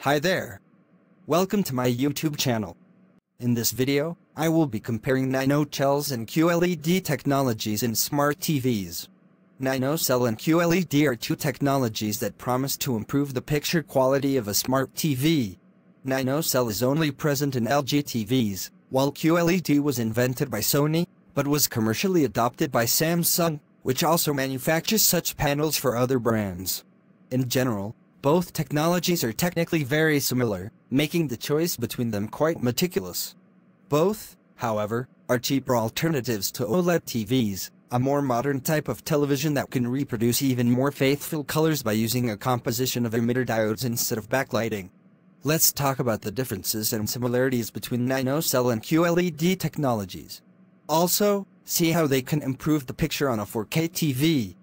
Hi there. Welcome to my YouTube channel. In this video, I will be comparing NanoCell and QLED technologies in smart TVs. NanoCell and QLED are two technologies that promise to improve the picture quality of a smart TV. NanoCell is only present in LG TVs, while QLED was invented by Sony, but was commercially adopted by Samsung, which also manufactures such panels for other brands. In general, both technologies are technically very similar, making the choice between them quite meticulous. Both, however, are cheaper alternatives to OLED TVs, a more modern type of television that can reproduce even more faithful colors by using a composition of emitter diodes instead of backlighting. Let's talk about the differences and similarities between NanoCell and QLED technologies. Also, see how they can improve the picture on a 4K TV.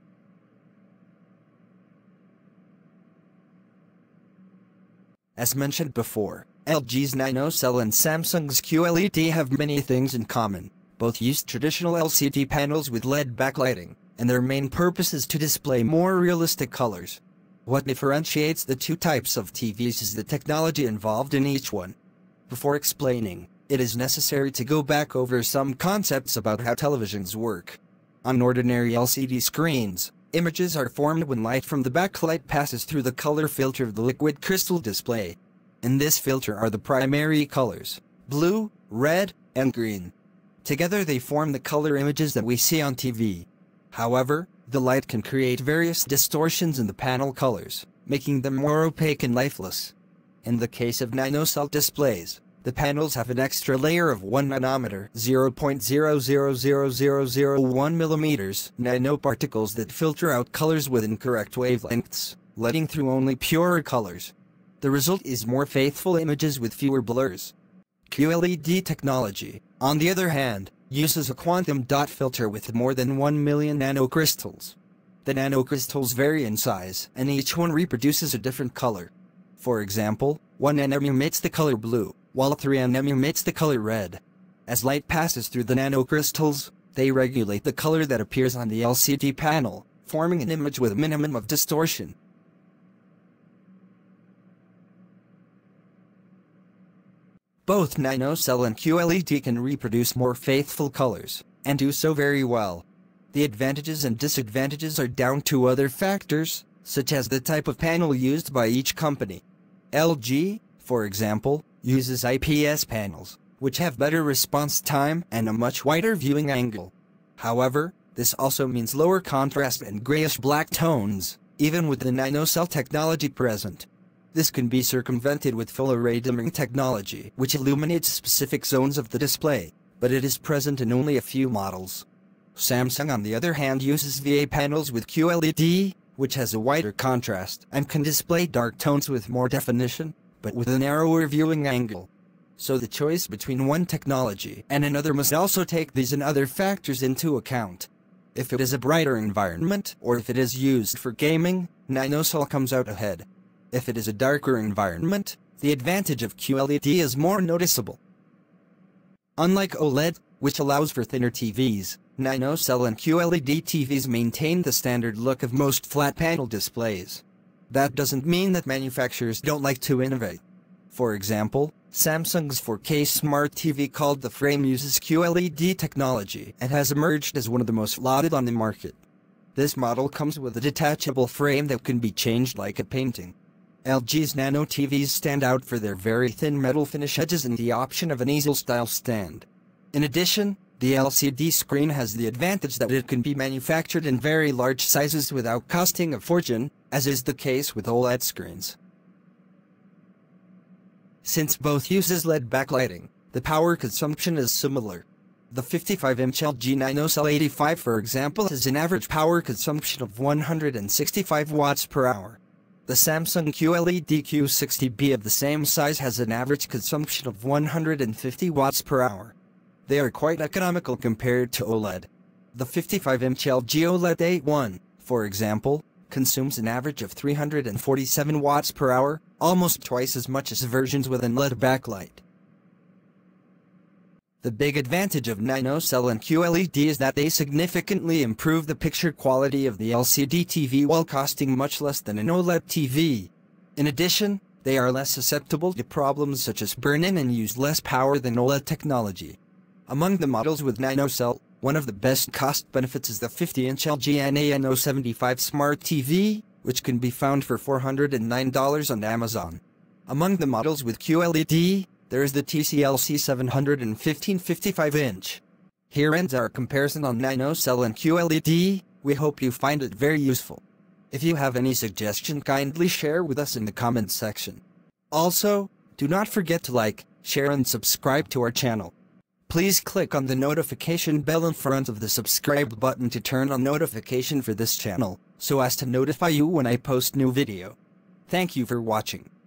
As mentioned before, LG's NanoCell and Samsung's QLED have many things in common. Both use traditional LCD panels with LED backlighting, and their main purpose is to display more realistic colors. What differentiates the two types of TVs is the technology involved in each one. Before explaining, it is necessary to go back over some concepts about how televisions work. On ordinary LCD screens, images are formed when light from the backlight passes through the color filter of the liquid crystal display. In this filter are the primary colors: blue, red, and green. Together they form the color images that we see on TV. However, the light can create various distortions in the panel colors, making them more opaque and lifeless. In the case of NanoCell displays, the panels have an extra layer of 1 nanometer (0.000001 millimeters) nanoparticles that filter out colors with incorrect wavelengths, letting through only purer colors. The result is more faithful images with fewer blurs. QLED technology, on the other hand, uses a quantum dot filter with more than 1 million nanocrystals. The nanocrystals vary in size, and each one reproduces a different color. For example, 1 nm emits the color blue, while 3 nm emits the color red. As light passes through the nanocrystals, they regulate the color that appears on the LCD panel, forming an image with a minimum of distortion. Both NanoCell and QLED can reproduce more faithful colors, and do so very well. The advantages and disadvantages are down to other factors, such as the type of panel used by each company. LG, for example, uses IPS panels, which have better response time and a much wider viewing angle. However, this also means lower contrast and grayish-black tones, even with the NanoCell technology present. This can be circumvented with full-array dimming technology, which illuminates specific zones of the display, but it is present in only a few models. Samsung, on the other hand, uses VA panels with QLED, which has a wider contrast and can display dark tones with more definition, but with a narrower viewing angle. So the choice between one technology and another must also take these and other factors into account. If it is a brighter environment, or if it is used for gaming, NanoCell comes out ahead. If it is a darker environment, the advantage of QLED is more noticeable. Unlike OLED, which allows for thinner TVs, NanoCell and QLED TVs maintain the standard look of most flat panel displays. That doesn't mean that manufacturers don't like to innovate. For example, Samsung's 4K smart TV called the Frame uses QLED technology and has emerged as one of the most lauded on the market. This model comes with a detachable frame that can be changed like a painting. LG's Nano TVs stand out for their very thin metal finish edges and the option of an easel-style stand. In addition, the LCD screen has the advantage that it can be manufactured in very large sizes without costing a fortune, as is the case with OLED screens. Since both uses LED backlighting, the power consumption is similar. The 55-inch LG NanoCell 85, for example, has an average power consumption of 165 watts per hour. The Samsung QLED Q60B of the same size has an average consumption of 150 watts per hour. They are quite economical compared to OLED. The 55-inch LG OLED 81, for example, consumes an average of 347 watts per hour, almost twice as much as versions with an LED backlight. The big advantage of NanoCell and QLED is that they significantly improve the picture quality of the LCD TV while costing much less than an OLED TV. In addition, They are less susceptible to problems such as burn-in and use less power than OLED technology. Among the models with NanoCell, one of the best cost benefits is the 50-inch LG NanoCell Smart TV, which can be found for $409 on Amazon. Among the models with QLED, there is the TCL 715 55-inch. Here ends our comparison on NanoCell and QLED. We hope you find it very useful. If you have any suggestion, kindly share with us in the comments section. Also, do not forget to like, share and subscribe to our channel. Please click on the notification bell in front of the subscribe button to turn on notification for this channel, so as to notify you when I post new video. Thank you for watching.